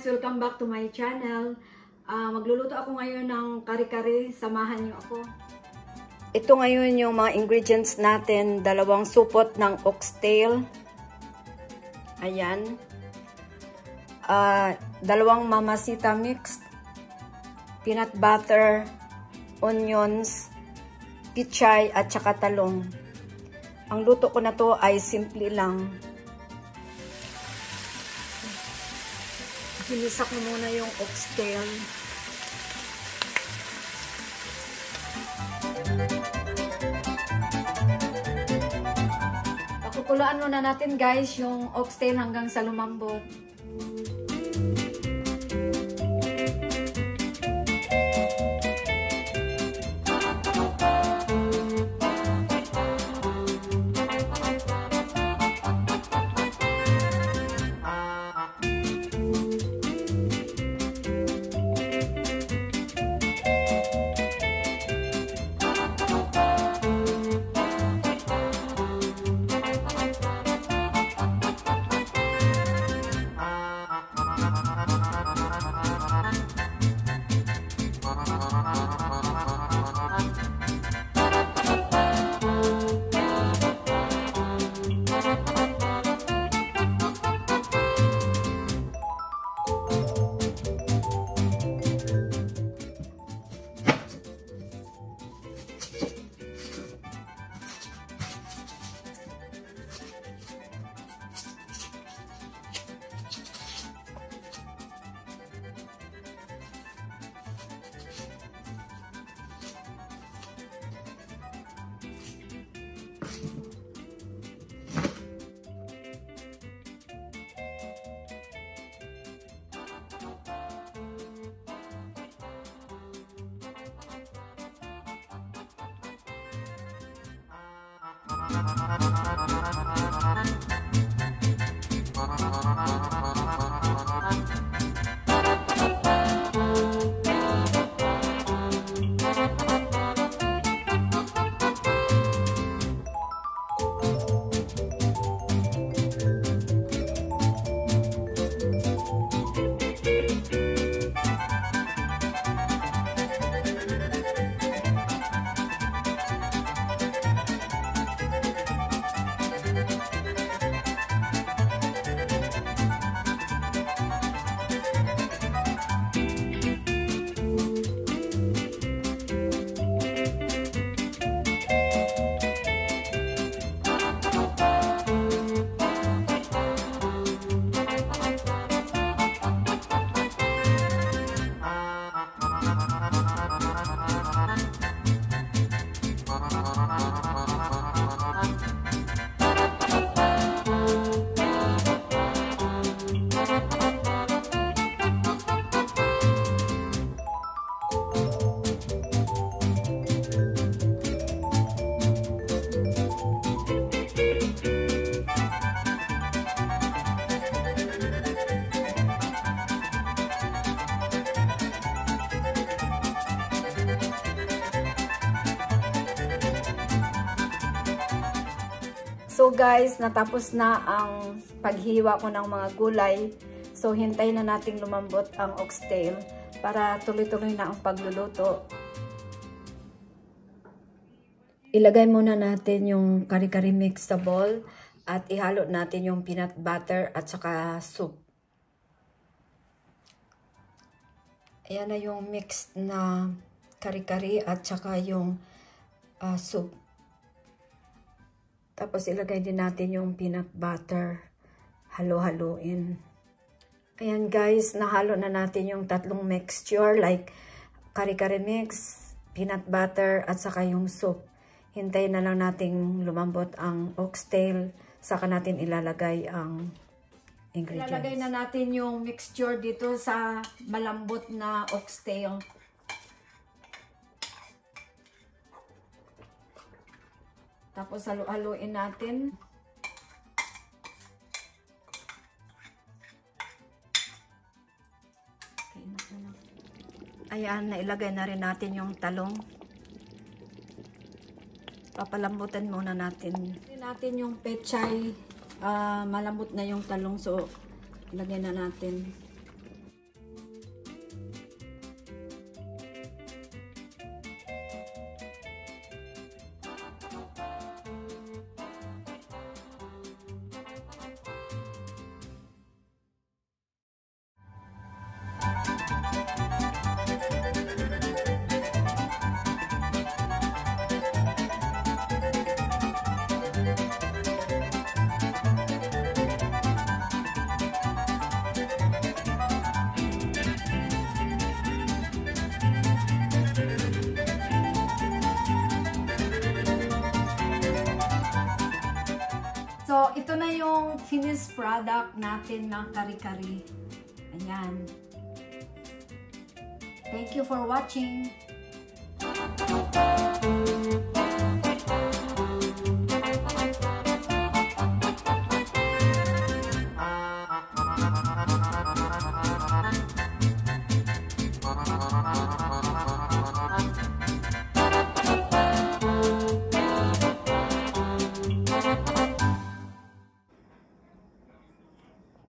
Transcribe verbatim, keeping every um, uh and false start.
guys! Welcome back to my channel. Uh, magluluto ako ngayon ng kare-kare. Samahan niyo ako. Ito ngayon yung mga ingredients natin. Dalawang supot ng oxtail. Ayan. Uh, dalawang Mamacita mixed. Peanut butter, onions, pichay at saka talong. Ang luto ko na to ay simple lang. Ginisak mo muna yung oxtail. Pakukulaan muna natin guys yung oxtail hanggang sa lumambot. So guys, natapos na ang paghiwa ko ng mga gulay. So hintayin na nating lumambot ang oxtail para tuloy-tuloy na ang pagluluto. Ilagay muna natin yung kare-kare mix sa bowl at ihalo natin yung peanut butter at saka soup. Ayan na yung mixed na kare-kare at saka yung uh, soup. Tapos ilagay din natin yung peanut butter. Halo-haloin. Ayan guys, nahalo na natin yung tatlong mixture like kare-kare mix, peanut butter at saka yung soup. Hintayin na lang nating lumambot ang oxtail. Saka natin ilalagay ang ingredients. Ilalagay na natin yung mixture dito sa malambot na oxtail. Tapos halo-haloin natin. Ayan, nailagay na rin natin yung talong. Papalambutan muna natin. Ilagay natin yung pechay. Uh, malambot na yung talong, so ilagay na natin. So, ito na yung finished product natin ng kari-kari. Ayan. Thank you for watching.